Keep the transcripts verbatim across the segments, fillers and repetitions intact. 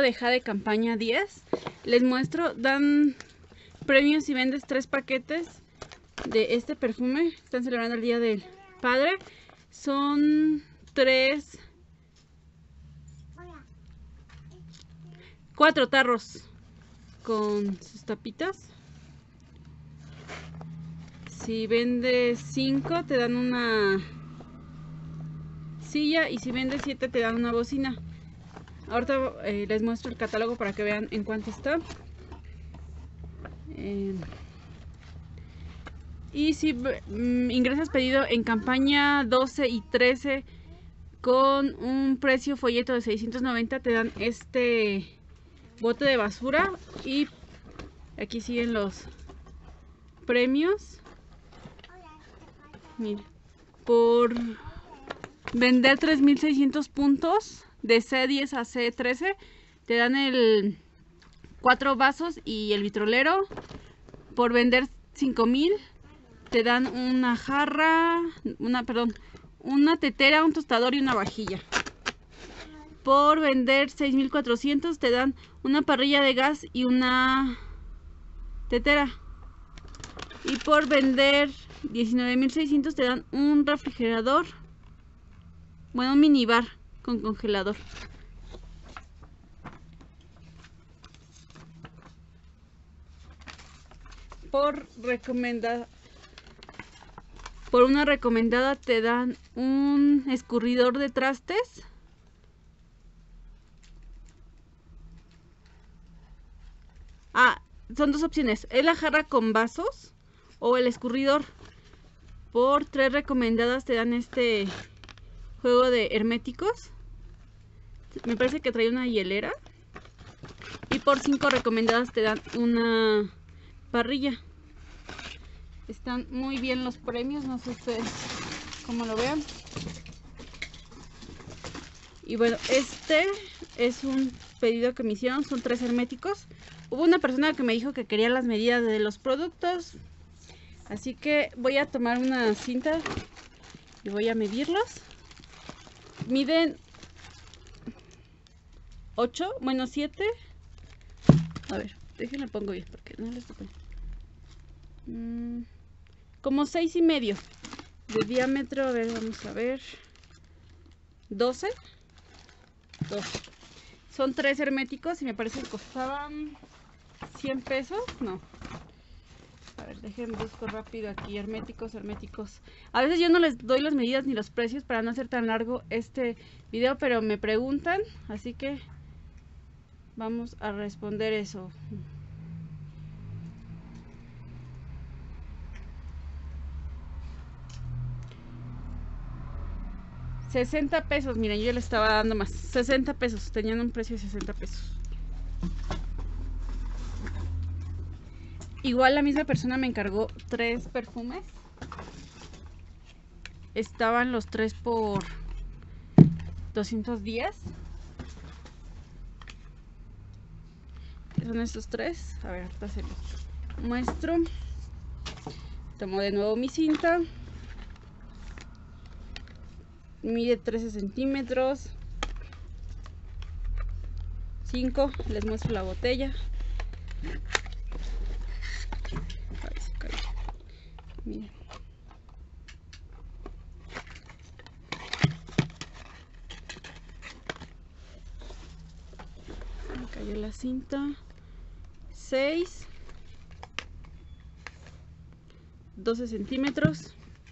de Jade campaña diez. Les muestro, dan premios si vendes tres paquetes de este perfume. Están celebrando el Día del Padre. Son tres, cuatro tarros con sus tapitas. Si vendes cinco te dan una silla, y si vendes siete te dan una bocina. Ahorita eh, les muestro el catálogo para que vean en cuánto está. Eh, y si mm, ingresas pedido en campaña doce y trece con un precio folleto de seiscientos noventa, te dan este bote de basura. Y aquí siguen los premios. Mira, por vender tres mil seiscientos puntos de C diez a C trece te dan el cuatro vasos y el vitrolero. Por vender cinco mil te dan una jarra, una perdón, una tetera, un tostador y una vajilla. Por vender seis mil cuatrocientos te dan una parrilla de gas y una tetera. Y por vender diecinueve mil seiscientos te dan un refrigerador, bueno, un minibar con congelador. Por recomendada, por una recomendada te dan un escurridor de trastes. Ah, son dos opciones, es la jarra con vasos o el escurridor. Por tres recomendadas te dan este juego de herméticos. Me parece que trae una hielera. Y por cinco recomendadas te dan una parrilla. Están muy bien los premios, no sé ustedes cómo lo vean. Y bueno, este es un pedido que me hicieron, son tres herméticos. Hubo una persona que me dijo que quería las medidas de los productos, así que voy a tomar una cinta y voy a medirlos. Miden ocho, bueno siete. A ver, déjenme pongo bien porque no les toco. Mm, como seis y medio de diámetro. A ver, vamos a ver. doce. doce. Son tres herméticos y me parece que costaban cien pesos. No. A ver, déjenme busco rápido aquí. Herméticos, herméticos. A veces yo no les doy las medidas ni los precios para no hacer tan largo este video, pero me preguntan, así que vamos a responder eso. sesenta pesos, miren, yo le estaba dando más. sesenta pesos, tenían un precio de sesenta pesos. Igual la misma persona me encargó tres perfumes. Estaban los tres por doscientos diez. Son estos tres. A ver, ahorita se los muestro. Tomo de nuevo mi cinta. Mide trece centímetros. cinco. Les muestro la botella. Ay, se cayó. Miren. Me cayó la cinta. seis. doce centímetros.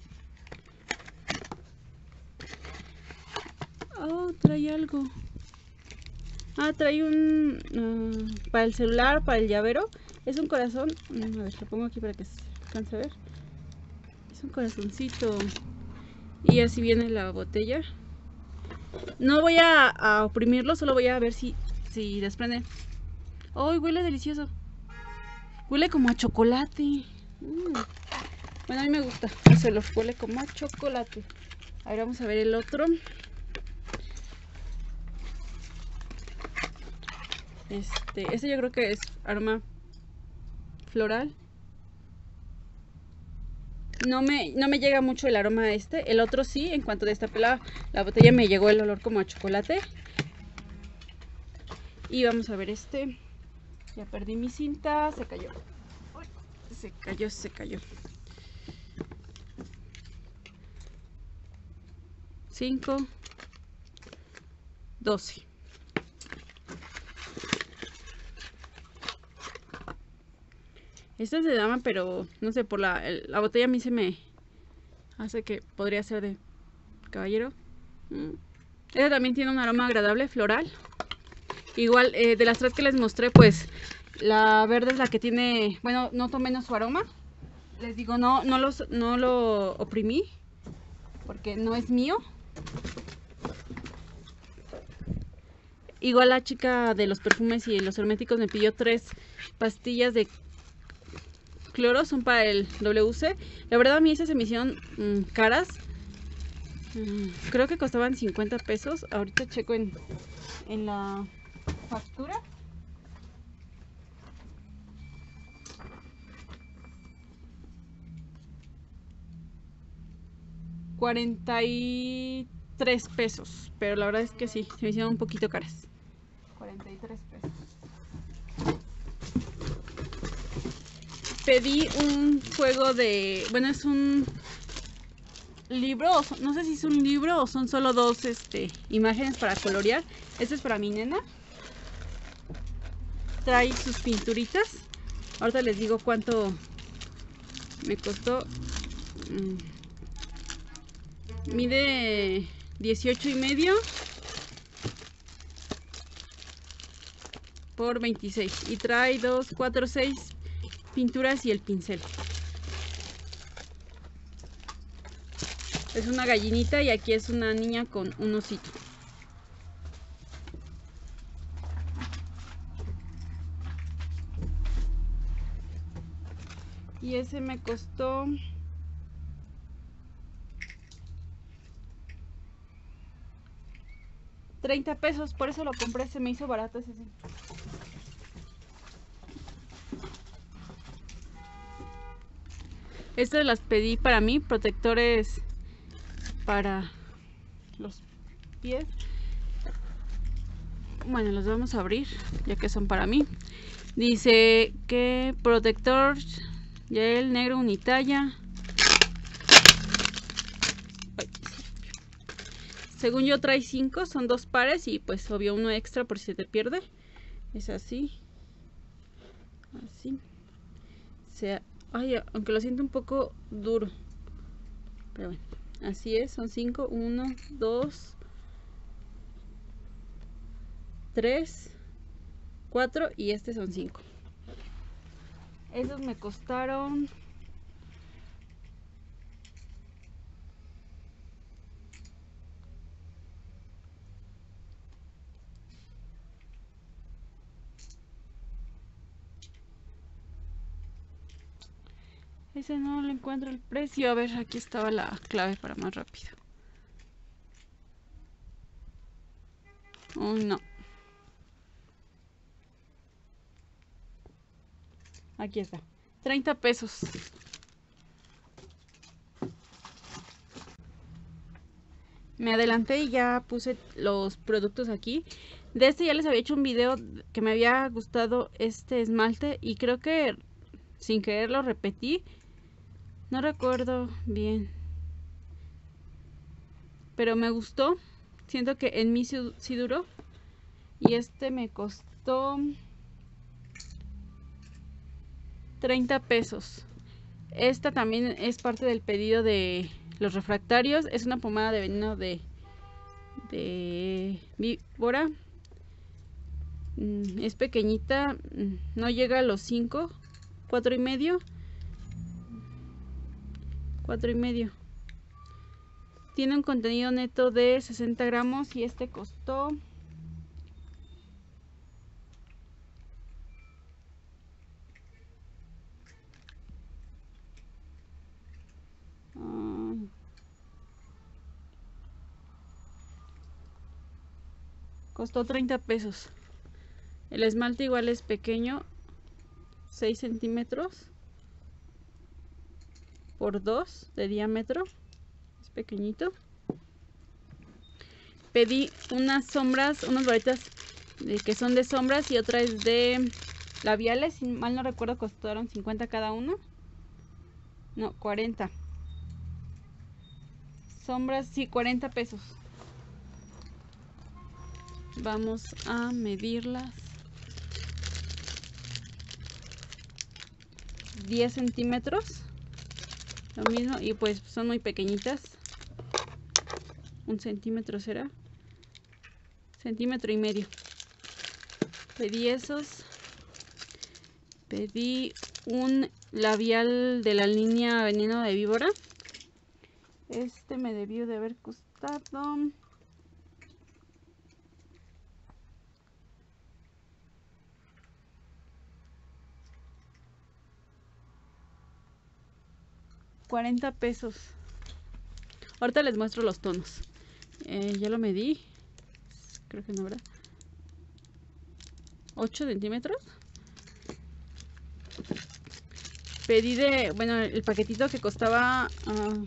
Oh, trae algo. Ah, trae un uh, para el celular, para el llavero. Es un corazón. A ver, lo pongo aquí para que se alcance a ver. Es un corazoncito. Y así viene la botella. No voy a, a oprimirlo, solo voy a ver si, si desprende. ¡Oh, huele delicioso! Huele como a chocolate. Mm. Bueno, a mí me gusta. Se los huele como a chocolate. A ver, vamos a ver el otro. Este, este yo creo que es aroma floral. No me, no me llega mucho el aroma a este. El otro sí, en cuanto destapé la, la botella me llegó el olor como a chocolate. Y vamos a ver este. Ya perdí mi cinta, se cayó. Se cayó, se cayó. cinco, doce. Esta es de dama, pero no sé, por la, la botella a mí se me hace que podría ser de caballero. Mm. Esta también tiene un aroma agradable, floral. Igual, eh, de las tres que les mostré, pues la verde es la que tiene, bueno, noto menos su aroma. Les digo, no, no, los, no lo oprimí, porque no es mío. Igual la chica de los perfumes y los herméticos me pidió tres pastillas de cloro, son para el W C. La verdad a mí esas se me hicieron mmm, caras. Mm, creo que costaban cincuenta pesos. Ahorita checo en, en la factura. cuarenta y tres pesos. Pero la verdad es que sí, se me hicieron un poquito caras. cuarenta y tres pesos. Pedí un juego de... Bueno, es un libro, o son, no sé si es un libro o son solo dos este, imágenes para colorear. Este es para mi nena. Trae sus pinturitas. Ahorita les digo cuánto me costó. Mide dieciocho y medio por veintiséis. Y trae dos, cuatro, seis pinturas y el pincel. Es una gallinita y aquí es una niña con un osito. Y ese me costó treinta pesos, por eso lo compré, se me hizo barato ese sí. Estas las pedí para mí, protectores para los pies. Bueno, los vamos a abrir, ya que son para mí. Dice que protector gel negro unitalla. Ay. Según yo trae cinco, son dos pares y pues obvio uno extra por si se te pierde. Es así. Así. Se, ay, aunque lo siento un poco duro. Pero bueno, así es, son cinco. uno, dos, tres, cuatro y este son cinco. Esos me costaron ese no le encuentro el precio. A ver, aquí estaba la clave para más rápido. Oh, no. Aquí está. treinta pesos. Me adelanté y ya puse los productos aquí. De este ya les había hecho un video que me había gustado este esmalte y creo que sin querer lo repetí. No recuerdo bien. Pero me gustó. Siento que en mí sí duró. Y este me costó treinta pesos. Esta también es parte del pedido de los refractarios. Es una pomada de veneno de, de víbora. Es pequeñita. No llega a los cinco. cuatro y medio. cuatro y medio. Tiene un contenido neto de sesenta gramos y este costó uh, costó treinta pesos. El esmalte igual es pequeño, seis centímetros por dos de diámetro, es pequeñito. Pedí unas sombras, unas varitas de que son de sombras y otra es de labiales. Si mal no recuerdo, costaron cincuenta cada uno. No, cuarenta. Sombras, sí, cuarenta pesos. Vamos a medirlas. diez centímetros. Lo mismo, y pues son muy pequeñitas. Un centímetro será. Centímetro y medio. Pedí esos. Pedí un labial de la línea Veneno de Víbora. Este me debió de haber costado cuarenta pesos. Ahorita les muestro los tonos. Eh, ya lo medí. Creo que no, ¿verdad? ocho centímetros. Pedí de, bueno, el paquetito que costaba, uh,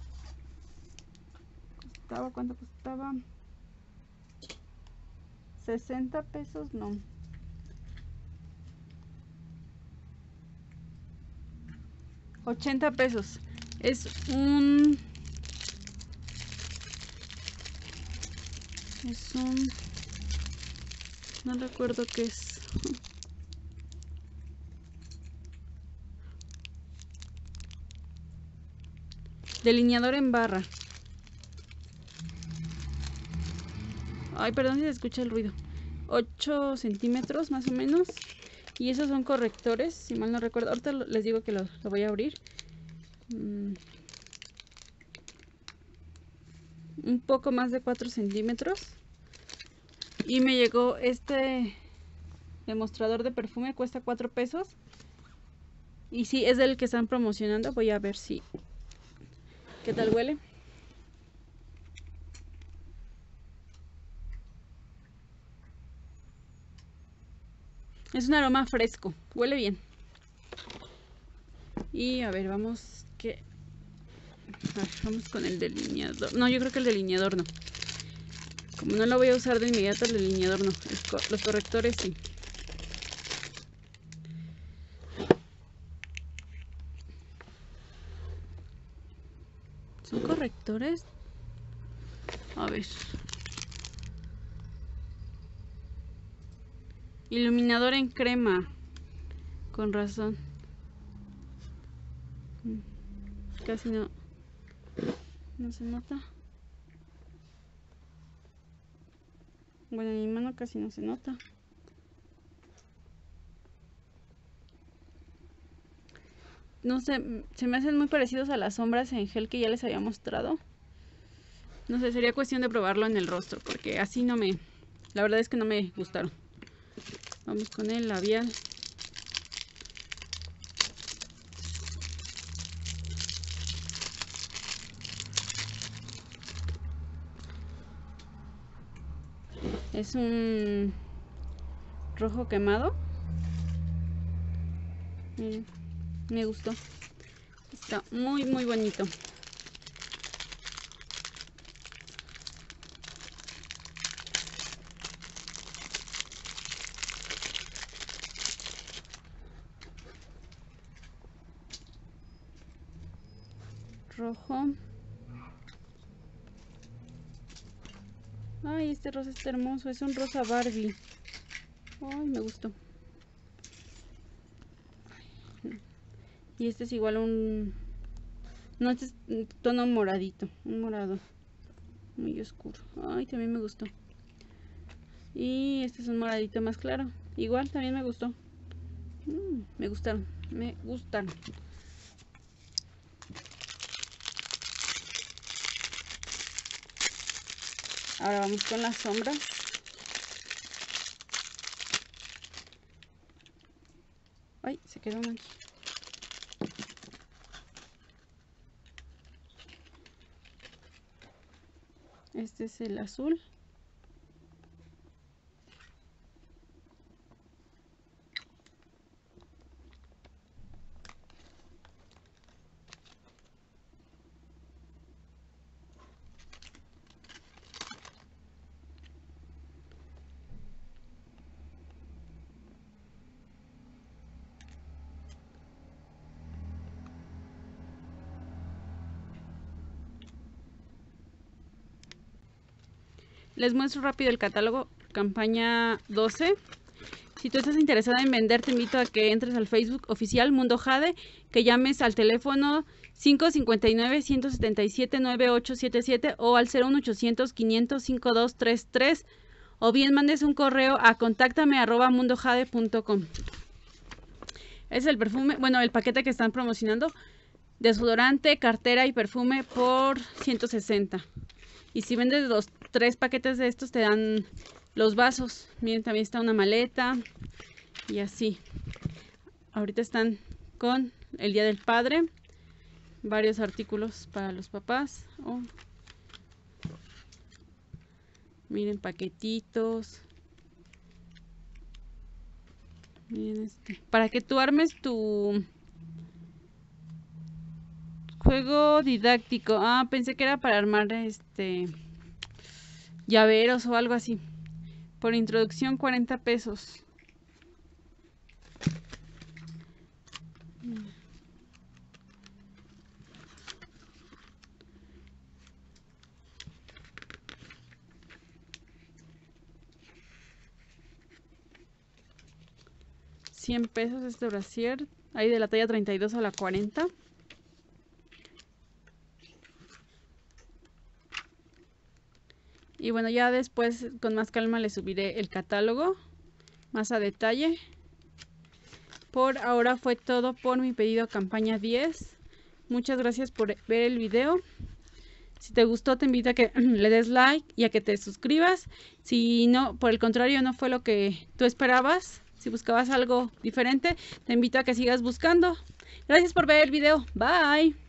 costaba, ¿cuánto costaba? sesenta pesos, no. ochenta pesos. Es un, es un, no recuerdo qué es. Delineador en barra. Ay, perdón si se escucha el ruido. ocho centímetros más o menos. Y esos son correctores, si mal no recuerdo. Ahorita les digo que lo, lo voy a abrir. Mm. Un poco más de cuatro centímetros. Y me llegó este demostrador de perfume. Cuesta cuatro pesos. Y sí, es del que están promocionando. Voy a ver si... ¿Qué tal huele? Es un aroma fresco. Huele bien. Y a ver, vamos... ¿Qué? A ver, vamos con el delineador. No, yo creo que el delineador no. Como no lo voy a usar de inmediato, el delineador no. Co los correctores sí. ¿Son correctores? A ver. Iluminador en crema. Con razón. Casi no. No se nota. Bueno, en mi mano casi no se nota. No sé, se me hacen muy parecidos a las sombras en gel que ya les había mostrado. No sé, sería cuestión de probarlo en el rostro, porque así no me... La verdad es que no me gustaron. Vamos con el labial. Es un rojo quemado. Miren, me gustó. Está muy, muy bonito. Rojo. Ay, este rosa está hermoso. Es un rosa Barbie. Ay, me gustó. Y este es igual un... No, este es un tono moradito. Un morado. Muy oscuro. Ay, también me gustó. Y este es un moradito más claro. Igual, también me gustó. Mm, me gustaron. Me gustan. Ahora vamos con las sombras. Ay, se quedó mal. Este es el azul. les muestro rápido el catálogo, campaña doce. Si tú estás interesada en vender, te invito a que entres al Facebook oficial Mundo Jade, que llames al teléfono cinco cinco nueve, uno siete siete, nueve ocho siete siete o al cero uno ochocientos, quinientos, cincuenta y dos treinta y tres, o bien mandes un correo a contáctame arroba mundojade punto com. Es el perfume, bueno, el paquete que están promocionando, desodorante, cartera y perfume por ciento sesenta. Y si vendes los tres paquetes de estos, te dan los vasos. Miren, también está una maleta y así. Ahorita están con el Día del Padre, varios artículos para los papás. Oh. Miren, paquetitos. Miren este. Para que tú armes tu juego didáctico. Ah, pensé que era para armar este llaveros o algo así. Por introducción, cuarenta pesos. cien pesos este brasier. Hay de la talla treinta y dos a la cuarenta. Y bueno, ya después con más calma les subiré el catálogo más a detalle. Por ahora fue todo por mi pedido campaña diez. Muchas gracias por ver el video. Si te gustó, te invito a que le des like y a que te suscribas. Si no, por el contrario, no fue lo que tú esperabas, si buscabas algo diferente, te invito a que sigas buscando. Gracias por ver el video. Bye.